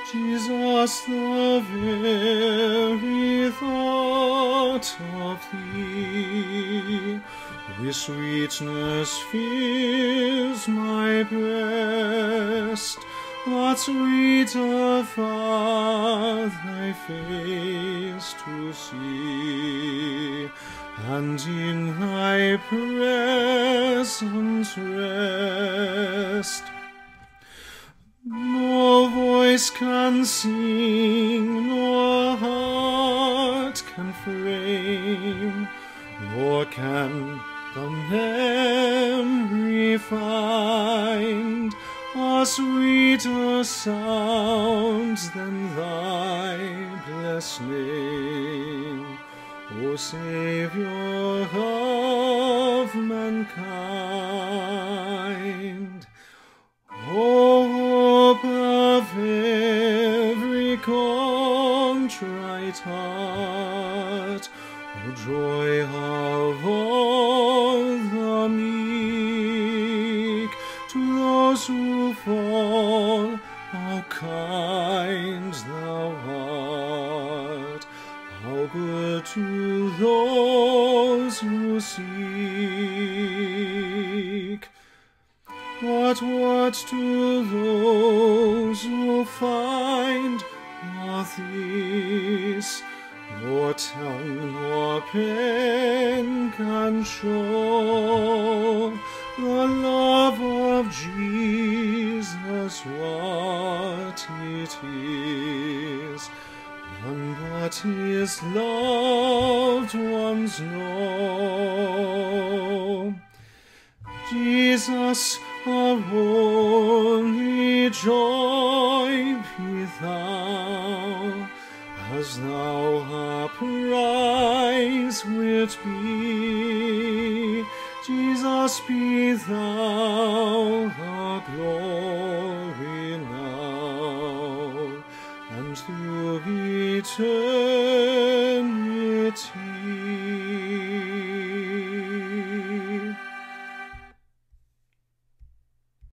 Jesus, the very thought of thee with sweetness fills my breast, but sweeter far thy face to see, and in thy presence rest. No voice can sing, nor heart can frame, nor can the memory find a sweeter sound than thy blessed name, O Saviour of mankind. O hope of every contrite heart, O joy of all the meek, to those who fall, how kind thou art, how good to those who seek. But what to those who find not this, nor tongue nor pen can show the love of Jesus, what it is, none but his loved ones know. Jesus, our only joy be thou, as thou our prize wilt be. Jesus, be thou our glory now, and through eternity.